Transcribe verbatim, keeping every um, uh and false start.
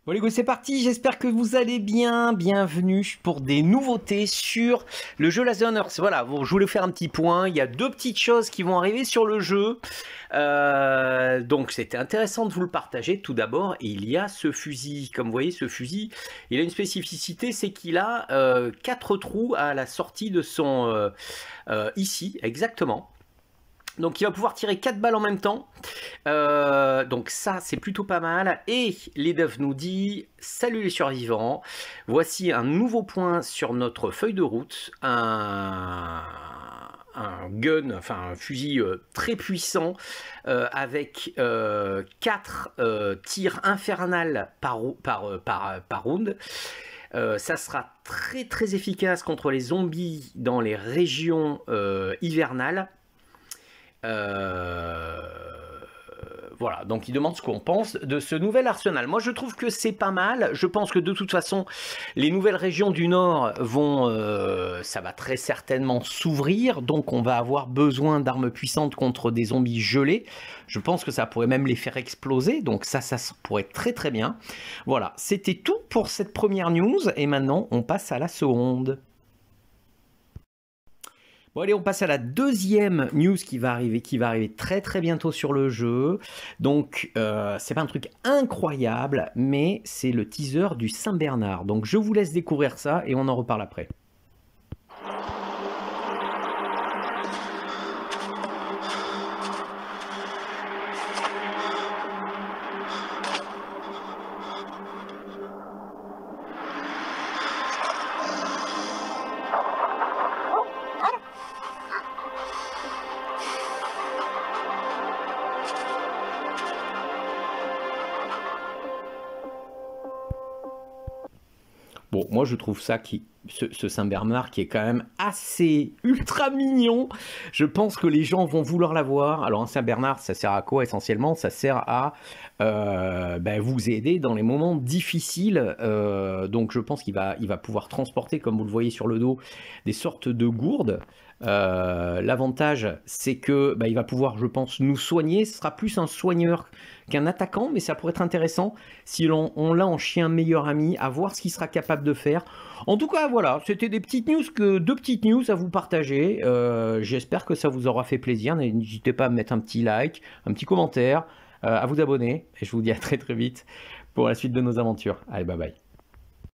Bon les gars, c'est parti, j'espère que vous allez bien, bienvenue pour des nouveautés sur le jeu Last of Us. Voilà, bon, je voulais faire un petit point, il y a deux petites choses qui vont arriver sur le jeu, euh, donc c'était intéressant de vous le partager. Tout d'abord, il y a ce fusil, comme vous voyez ce fusil, il a une spécificité, c'est qu'il a euh, quatre trous à la sortie de son, euh, euh, ici, exactement. Donc il va pouvoir tirer quatre balles en même temps, euh, donc ça c'est plutôt pas mal. Et les devs nous dit, salut les survivants, voici un nouveau point sur notre feuille de route, un, un gun, enfin un fusil euh, très puissant, euh, avec euh, quatre euh, tirs infernales par, par, par, par round. Euh, ça sera très très efficace contre les zombies dans les régions euh, hivernales. Euh, voilà, donc il demande ce qu'on pense de ce nouvel arsenal. Moi je trouve que c'est pas mal, je pense que de toute façon les nouvelles régions du nord vont, euh, ça va très certainement s'ouvrir, donc on va avoir besoin d'armes puissantes contre des zombies gelés. Je pense que ça pourrait même les faire exploser, donc ça, ça pourrait être très très bien. Voilà, c'était tout pour cette première news, et maintenant on passe à la seconde. Bon allez, on passe à la deuxième news qui va arriver, qui va arriver très très bientôt sur le jeu. Donc euh, c'est pas un truc incroyable, mais c'est le teaser du Saint-Bernard. Donc je vous laisse découvrir ça et on en reparle après. Bon, moi je trouve ça qui, ce, ce Saint-Bernard qui est quand même assez ultra mignon. Je pense que les gens vont vouloir l'avoir. Alors un Saint-Bernard, ça sert à quoi essentiellement? Ça sert à euh, ben, vous aider dans les moments difficiles. Euh, donc je pense qu'il va, il va pouvoir transporter, comme vous le voyez sur le dos, des sortes de gourdes. Euh, L'avantage, c'est que bah, il va pouvoir, je pense, nous soigner. Ce sera plus un soigneur qu'un attaquant, mais ça pourrait être intéressant si l'on on l'a en chien meilleur ami, à voir ce qu'il sera capable de faire. En tout cas, voilà, c'était des petites news, que deux petites news à vous partager. Euh, J'espère que ça vous aura fait plaisir. N'hésitez pas à mettre un petit like, un petit commentaire, euh, à vous abonner, et je vous dis à très très vite pour la suite de nos aventures. Allez, bye bye.